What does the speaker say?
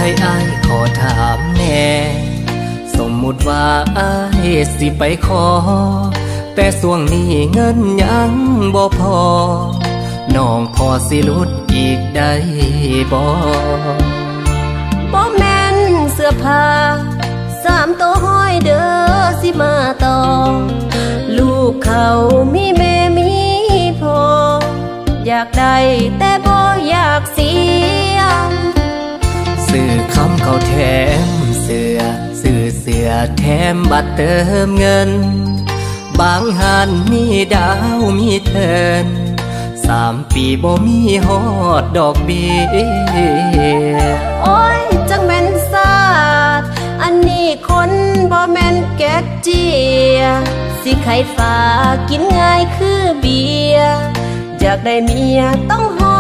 ให้อายขอถามแน่สมมุติว่าอายสิไปขอแต่ส่วงนี้เงินยังบ่พอน้องพอสิลุดอีกได้บ่แม่นเสื้อผ้า3 ตัวห้อยเด้อสิมาต่อลูกเขามีแม่มีพ่ออยากได้แต่บ่อยากเสียซื้อคำเขาแถมเสื้อซื้อเสื้อแถมบัตรเติมเงินบางหันมีดาวมีเทิน3 ปีบ่มีฮอดดอกเบี้ยโอ้ยจังแม่นซาดอันนี้คนบ่แม่นแก๊กเจียสิไขฝากินง่ายคือเบียร์อยากได้เมียต้องหอ